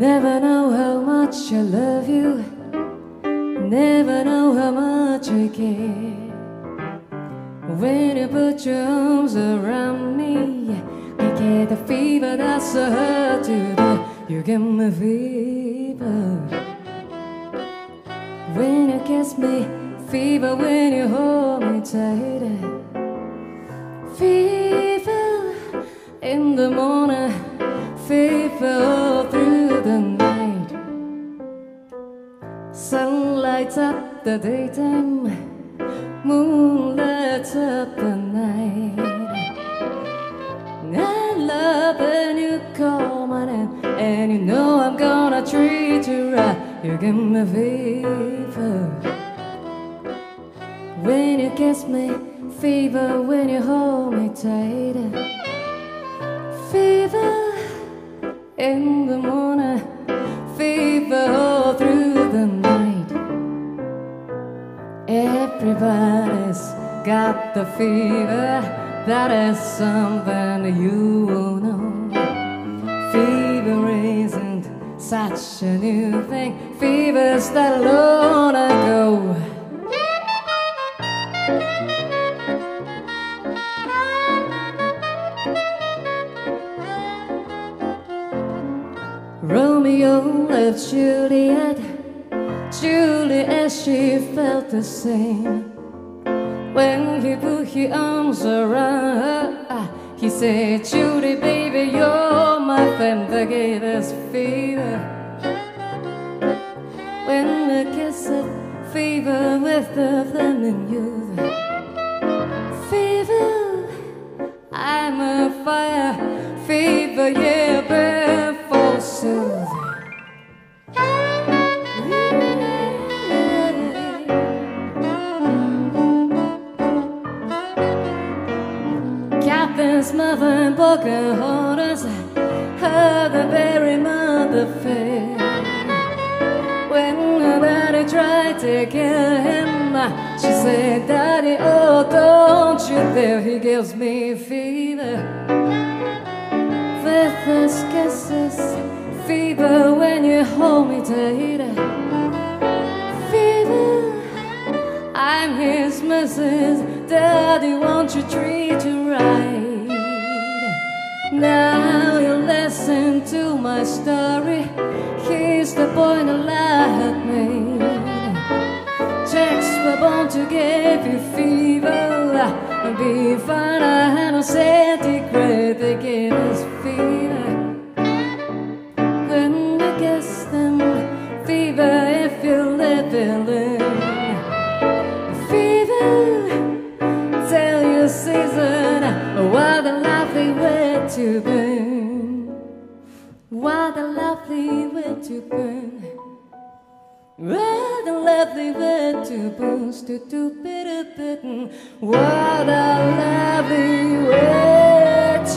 Never know how much I love you, never know how much I care. When you put your arms around me, I get a fever that's so hard to bear. You give me fever when you kiss me, fever when you hold me tight. Fever in the morning, fever all through the night. Sun lights up the daytime, moon lights up the night. I love when you call my name, and you know I'm gonna treat you right. You give me fever when you kiss me, fever when you hold me tight. Fever in the morning, fever all through the night. Everybody's got the fever, that is something that you will know. Fever isn't such a new thing, fever's that long ago. Romeo left Juliet, Juliet, she felt the same. When he put his arms around her, he said, Julie, baby, you're my friend that gave us fever. When we kissed it, fever with the flaming youth. Fever, I'm a fire, fever, yeah, burn forsooth. Captain's mother and broken hearts, her the very mother fair. When daddy tried to kill him, she said, Daddy, oh, don't you dare, he gives me fever. With his kisses, fever when you hold me tight. Fever, I'm his Mrs. Daddy, won't you treat you right? Now you listen to my story. He's the boy that lied me. Checks were born to give you fever. Be fine, I had no centigrade. They gave us fever. When you kiss them, fever if you live in. Fever, tell your season, what a lovely way to burn. What a lovely way to burn. What a lovely way to burn. What a lovely way